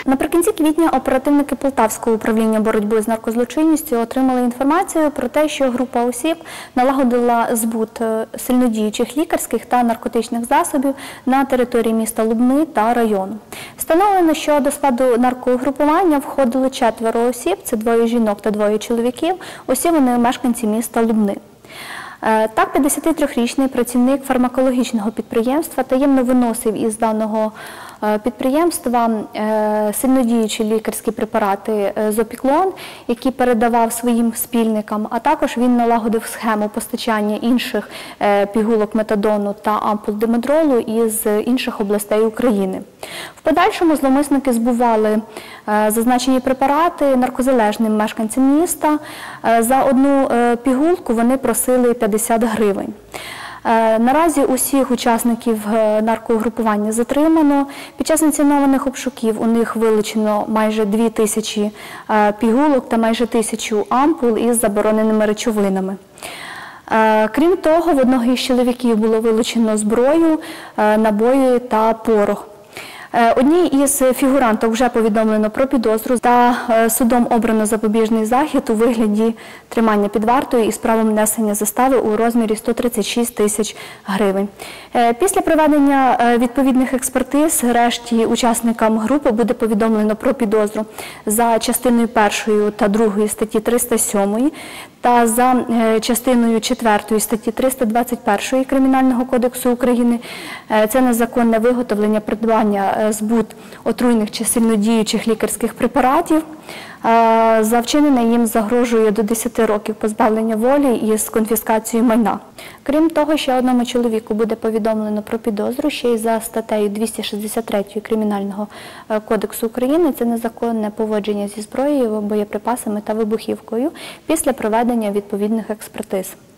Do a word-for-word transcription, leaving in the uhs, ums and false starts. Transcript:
Наприкінці квітня оперативники Полтавського управління боротьби з наркозлочинністю отримали інформацію про те, що група осіб налагодила збут сильнодіючих лікарських та наркотичних засобів на території міста Лубни та району. Встановлено, що до складу наркоугрупування входили четверо осіб, це двоє жінок та двоє чоловіків, усі вони мешканці міста Лубни. Так, п'ятдесятитрирічний працівник фармакологічного підприємства таємно виносив із даного підприємства сильнодіючі лікарські препарати Зопіклон, які передавав своїм спільникам, а також він налагодив схему постачання інших пігулок метадону та ампул димедролу із інших областей України. В подальшому зловмисники збували зазначені препарати наркозалежним мешканцям міста. За одну пігулку вони просили п'ятдесят гривень. Наразі усіх учасників наркоугрупування затримано. Під час ініційованих обшуків у них вилучено майже дві тисячі пігулок та майже тисячу ампул із забороненими речовинами. Крім того, в одного із чоловіків було вилучено зброю, набої та порох. Одній із фігуранток вже повідомлено про підозру та судом обрано запобіжний захід у вигляді тримання під вартою із правом внесення застави у розмірі сто тридцять шість тисяч гривень. Після проведення відповідних експертиз решті учасникам групи буде повідомлено про підозру за частиною першою та другою статті триста сьомої та за частиною четвертою статті триста двадцять першої Кримінального кодексу України. Це незаконне виготовлення, придбання, збут отруйних чи сильнодіючих лікарських препаратів. За вчинене їм загрожує до десяти років позбавлення волі із конфіскацією майна. Крім того, ще одному чоловіку буде повідомлено про підозру ще й за статтею двісті шістдесят три Кримінального кодексу України. Це незаконне поводження зі зброєю, боєприпасами та вибухівкою після проведення відповідних експертиз.